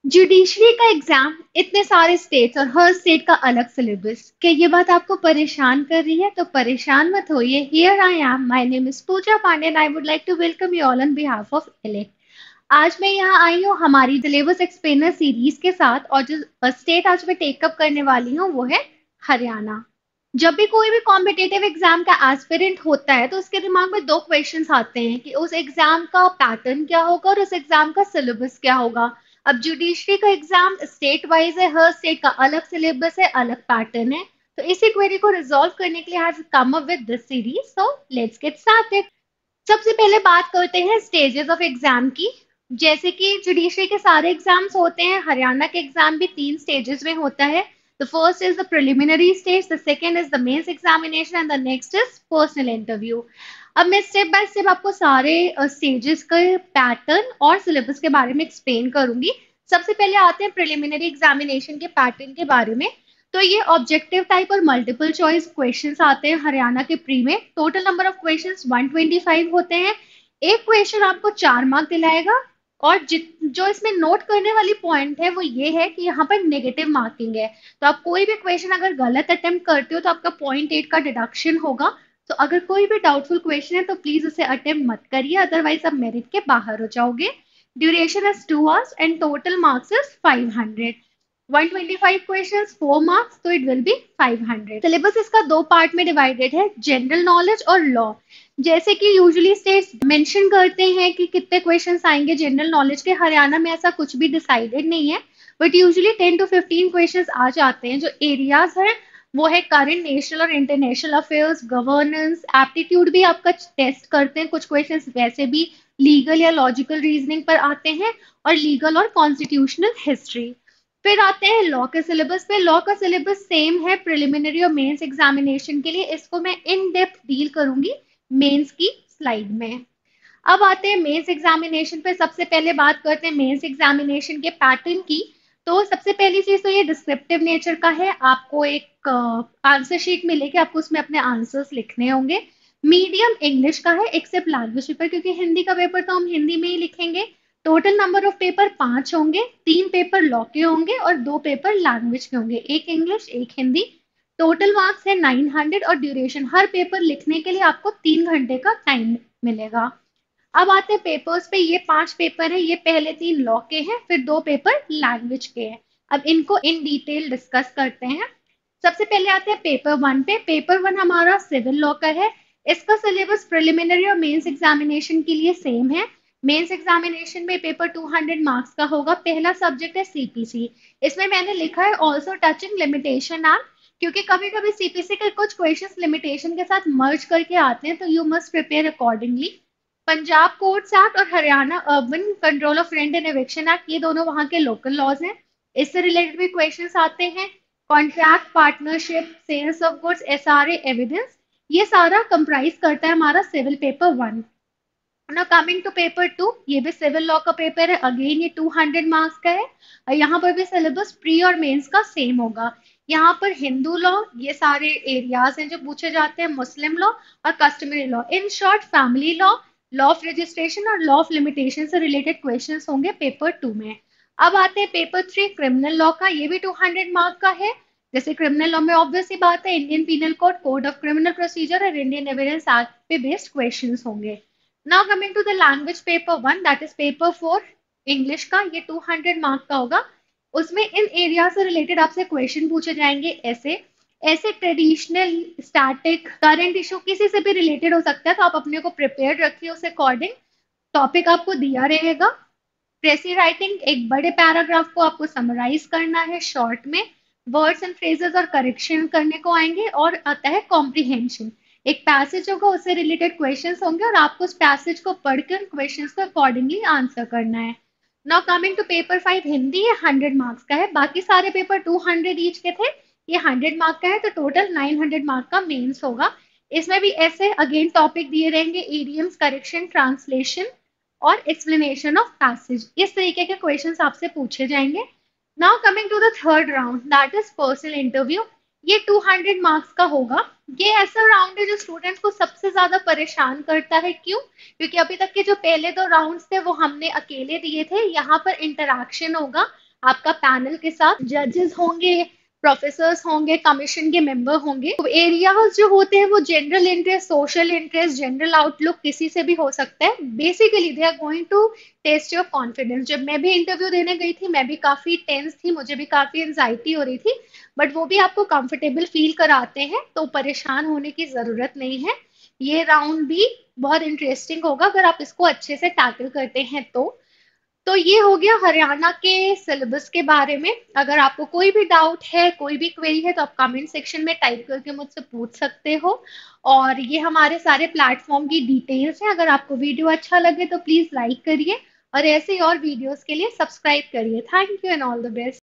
Judiciary का exam, इतने सारे स्टेट्स और हर स्टेट का अलग सिलेबस, क्या ये बात आपको परेशान कर रही है? तो परेशान मत होइए। Here I am, my name is Pooja Pandey and I would like to welcome you all on behalf of elect. आज मैं यहाँ आई हूँ हमारी सिलेबस एक्सप्लेनर सीरीज के साथ, और जो स्टेट आज मैं टेकअप करने वाली हूँ वो है हरियाणा। जब भी कोई भी कॉम्पिटेटिव एग्जाम का एस्पिरेंट होता है तो उसके दिमाग में दो क्वेश्चंस आते हैं कि उस एग्जाम का पैटर्न क्या होगा और उस एग्जाम का सिलेबस क्या होगा। अब जुडिशरी का एग्जाम स्टेट वाइज है, हर स्टेट का अलग सिलेबस है, अलग पैटर्न है। तो इसी क्वेरी को रिजॉल्व करने के लिए I have come up with this series, so let's get started. सबसे पहले बात करते हैं स्टेजेस ऑफ एग्जाम की। जैसे कि जुडिशरी के सारे एग्जाम्स होते हैं, हरियाणा के एग्जाम भी 3 स्टेजेस में होता है। The first is the preliminary stage, the second is the mains examination and the next is personal interview. अब मैं स्टेप बाय स्टेप आपको सारे स्टेजेस के पैटर्न और सिलेबस के बारे में एक्सप्लेन करूंगी। सबसे पहले आते हैं प्रिलिमिनरी एग्जामिनेशन के पैटर्न के बारे में। तो ये ऑब्जेक्टिव टाइप और मल्टीपल चॉइस क्वेश्चंस आते हैं हरियाणा के प्री में। टोटल नंबर ऑफ क्वेश्चंस 125 होते हैं। एक क्वेश्चन आपको 4 मार्क दिलाएगा, और जो इसमें नोट करने वाली पॉइंट है वो ये है कि यहाँ पर नेगेटिव मार्किंग है। तो आप कोई भी क्वेश्चन अगर गलत अटेम्प्ट करते हो तो आपका 0.8 का डिडक्शन होगा। तो अगर कोई भी डाउटफुल क्वेश्चन है तो प्लीज उसे अटेम्प्ट मत करिए, अदरवाइज आप मेरिट के बाहर हो जाओगे। Duration is 2 hours and total marks is 500। 125 questions, 4 marks, तो इट विल बी 500। सिलेबस इसका दो पार्ट में डिवाइडेड है, जनरल नॉलेज और लॉ। जैसे कि यूजुअली स्टेट्स मेंशन करते हैं कि कितने क्वेश्चंस आएंगे जनरल नॉलेज के, हरियाणा में ऐसा कुछ भी डिसाइडेड नहीं है, बट यूजुअली 10 to 15 क्वेश्चंस आ जाते हैं। जो एरियाज है वो है करंट नेशनल और इंटरनेशनल अफेयर्स, गवर्नेंस, एप्टीट्यूड भी आपका टेस्ट करते हैं। कुछ क्वेश्चंस वैसे भी लीगल या लॉजिकल रीजनिंग पर आते हैं, और लीगल और कॉन्स्टिट्यूशनल हिस्ट्री। फिर आते हैं लॉ के सिलेबस पे। लॉ का सिलेबस सेम है प्रिलिमिनरी और मेंस एग्जामिनेशन के लिए, इसको मैं इन डेप्थ डील करूंगी मेंस की स्लाइड में। अब आते हैं मेंस एग्जामिनेशन पे। सबसे पहले बात करते हैं मेंस एग्जामिनेशन के पैटर्न की। तो सबसे पहली चीज तो ये डिस्क्रिप्टिव नेचर का है। आपको एक आंसर शीट मिलेगी, आपको उसमें अपने आंसर्स लिखने होंगे। मीडियम इंग्लिश का है एक्सेप्ट लैंग्वेज पेपर, क्योंकि हिंदी का पेपर तो हम हिंदी में ही लिखेंगे। टोटल नंबर ऑफ पेपर 5 होंगे, 3 पेपर लॉ के होंगे और 2 पेपर लैंग्वेज के होंगे, एक इंग्लिश एक हिंदी। टोटल मार्क्स है 900 और ड्यूरेशन हर पेपर लिखने के लिए आपको 3 घंटे का टाइम मिलेगा। अब आते हैं पेपर्स पे। ये 5 पेपर है, ये पहले 3 लॉ के हैं, फिर 2 पेपर लैंग्वेज के हैं। अब इनको इन डिटेल डिस्कस करते हैं। सबसे पहले आते हैं पेपर 1 पे। पेपर 1 हमारा सिविल लॉ का है। इसका सिलेबस प्रिलिमिनरी और मेंस एग्जामिनेशन के लिए सेम है। मेंस एग्जामिनेशन में पेपर 200 मार्क्स का होगा। पहला सब्जेक्ट है सीपीसी। इसमें मैंने लिखा है ऑल्सो टचिंग लिमिटेशन एक्ट, क्योंकि कभी कभी सीपीसी के कुछ क्वेश्चंस लिमिटेशन के साथ मर्ज करके आते हैं, तो you must prepare accordingly. Punjab courts act और Haryana urban control of rent and eviction act, ये दोनों वहां के लोकल लॉज हैं। इससे रिलेटेड भी क्वेश्चंस आते हैं। Contract, partnership, sales of goods, SRA, evidence, ये सारा कंप्राइज करता है हमारा civil paper 1। Now coming to paper 2, ये भी सिविल लॉ का पेपर है। अगेन ये 200 मार्क्स का है, और यहाँ पर भी सिलेबस प्री और मेंस का सेम होगा। यहाँ पर हिंदू लॉ, ये सारे एरियाज हैं जो पूछे जाते हैं, मुस्लिम लॉ और customary law, in short family law, law of registration और लॉ ऑफ लिमिटेशन से रिलेटेड क्वेश्चंस होंगे पेपर 2 में। अब आते हैं पेपर 3 क्रिमिनल लॉ का। ये भी 200 मार्क का है। जैसे क्रिमिनल लॉ में ऑब्वियस ही बात है, Indian penal code, code of criminal procedure और इंडियन एविडेंस एक्ट पे बेस्ड क्वेश्चंस होंगे। Now coming to the language paper 1, that is paper 4 English का। ये 200 मार्क का होगा। उसमें इन एरिया से रिलेटेड आपसे क्वेश्चन पूछे जाएंगे। ऐसे ऐसे ट्रेडिशनल, स्टैटिक, करंट इशू, किसी से भी रिलेटेड हो सकता है, तो आप अपने को प्रिपेयर रखिए उस अकॉर्डिंग। टॉपिक आपको दिया रहेगा। प्रेसी राइटिंग, एक बड़े पैराग्राफ को आपको समराइज करना है शॉर्ट में। वर्ड्स एंड फ्रेजेस और करेक्शन करने को आएंगे। और आता है कॉम्प्रिहेंशन, एक पैसेज होगा, उससे रिलेटेड क्वेश्चंस होंगे और आपको उस पैसेज को पढ़कर क्वेश्चंस को अकॉर्डिंगली आंसर करना है। Now coming to paper 5 Hindi, ये 100 मार्क्स का है। बाकी सारे पेपर 200 ईच के थे, ये 100 मार्क का है, तो टोटल 900 मार्क का मेंस होगा। इसमें भी ऐसे अगेन टॉपिक दिए रहेंगे, ईडियम्स, करेक्शन, ट्रांसलेशन और एक्सप्लेनेशन ऑफ पैसेज। इस तरीके के क्वेश्चंस आपसे पूछे जाएंगे। Now coming to the third round, that is personal interview. ये 200 मार्क्स का होगा। ये ऐसा राउंड है जो स्टूडेंट्स को सबसे ज्यादा परेशान करता है। क्यों? क्योंकि अभी तक के जो पहले 2 राउंड्स थे वो हमने अकेले दिए थे। यहाँ पर इंटरैक्शन होगा, आपका पैनल के साथ जजेस होंगे, प्रोफेसर्स होंगे, कमीशन के मेंबर होंगे। तो एरियाज जो होते हैं वो general interest, social interest, general outlook किसी से भी हो सकता है। Basically they are going to test your confidence. जब मैं भी इंटरव्यू देने गई थी, मैं भी काफी टेंस थी, मुझे भी काफी एंजाइटी हो रही थी, बट वो भी आपको कंफर्टेबल फील कराते हैं, तो परेशान होने की जरूरत नहीं है। ये राउंड भी बहुत इंटरेस्टिंग होगा अगर आप इसको अच्छे से टैकल करते हैं तो ये हो गया हरियाणा के सिलेबस के बारे में। अगर आपको कोई भी डाउट है, कोई भी क्वेरी है, तो आप कमेंट सेक्शन में टाइप करके मुझसे पूछ सकते हो। और ये हमारे सारे प्लेटफॉर्म की डिटेल्स हैं। अगर आपको वीडियो अच्छा लगे तो प्लीज लाइक करिए, और ऐसे ही और वीडियोस के लिए सब्सक्राइब करिए। Thank you and all the best.